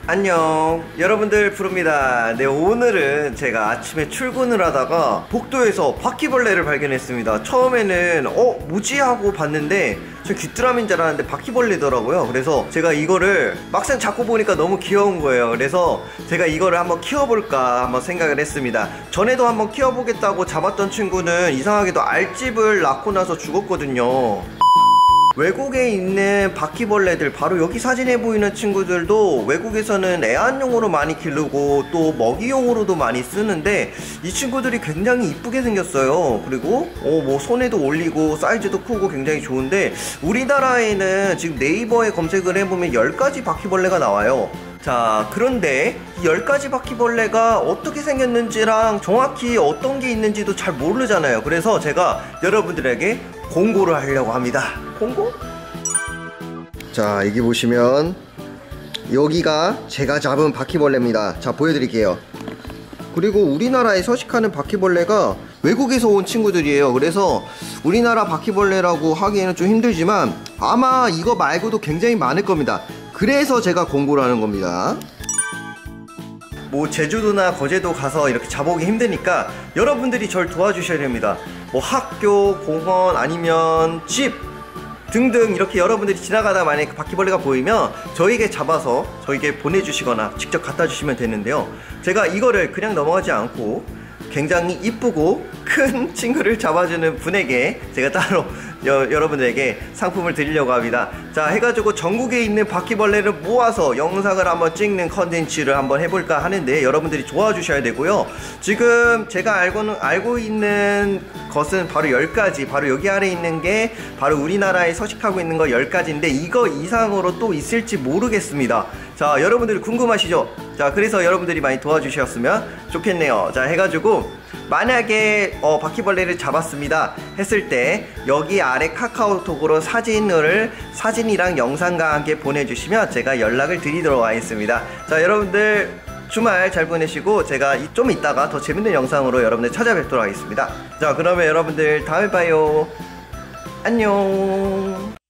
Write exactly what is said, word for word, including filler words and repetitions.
안녕, 여러분들 부릅니다. 네, 오늘은 제가 아침에 출근을 하다가 복도에서 바퀴벌레를 발견했습니다. 처음에는 어? 뭐지? 하고 봤는데 저 귀뚜라미인 줄 알았는데 바퀴벌레더라고요. 그래서 제가 이거를 막상 잡고 보니까 너무 귀여운 거예요. 그래서 제가 이거를 한번 키워볼까 한번 생각을 했습니다. 전에도 한번 키워보겠다고 잡았던 친구는 이상하게도 알집을 낳고 나서 죽었거든요. 외국에 있는 바퀴벌레들, 바로 여기 사진에 보이는 친구들도 외국에서는 애완용으로 많이 기르고 또 먹이용으로도 많이 쓰는데 이 친구들이 굉장히 이쁘게 생겼어요. 그리고 어, 뭐 손에도 올리고 사이즈도 크고 굉장히 좋은데 우리나라에는 지금 네이버에 검색을 해보면 열 가지 바퀴벌레가 나와요. 자, 그런데 이 열 가지 바퀴벌레가 어떻게 생겼는지랑 정확히 어떤 게 있는지도 잘 모르잖아요. 그래서 제가 여러분들에게 공고를 하려고 합니다. 공고? 자, 여기 보시면 여기가 제가 잡은 바퀴벌레입니다. 자, 보여드릴게요. 그리고 우리나라에 서식하는 바퀴벌레가 외국에서 온 친구들이에요. 그래서 우리나라 바퀴벌레라고 하기에는 좀 힘들지만 아마 이거 말고도 굉장히 많을 겁니다. 그래서 제가 공고를 하는 겁니다. 뭐 제주도나 거제도 가서 이렇게 잡아오기 힘드니까 여러분들이 절 도와주셔야 됩니다. 뭐 학교, 공원, 아니면 집 등등 이렇게 여러분들이 지나가다 만약에 바퀴벌레가 보이면 저에게 잡아서 저에게 보내주시거나 직접 갖다 주시면 되는데요. 제가 이거를 그냥 넘어가지 않고 굉장히 이쁘고 큰 친구를 잡아주는 분에게 제가 따로 여, 여러분들에게 상품을 드리려고 합니다. 자, 해가지고 전국에 있는 바퀴벌레를 모아서 영상을 한번 찍는 컨텐츠를 한번 해볼까 하는데 여러분들이 도와주셔야 되고요. 지금 제가 알고는, 알고 있는 것은 바로 열 가지, 바로 여기 아래 있는 게 바로 우리나라에 서식하고 있는 거 열 가지인데 이거 이상으로 또 있을지 모르겠습니다. 자, 여러분들 궁금하시죠? 자, 그래서 여러분들이 많이 도와주셨으면 좋겠네요. 자, 해가지고 만약에 어, 바퀴벌레를 잡았습니다 했을 때 여기 아래 카카오톡으로 사진을 사진이랑 영상과 함께 보내주시면 제가 연락을 드리도록 하겠습니다. 자, 여러분들 주말 잘 보내시고 제가 좀 이따가 더 재밌는 영상으로 여러분들 찾아뵙도록 하겠습니다. 자, 그러면 여러분들 다음에 봐요. 안녕.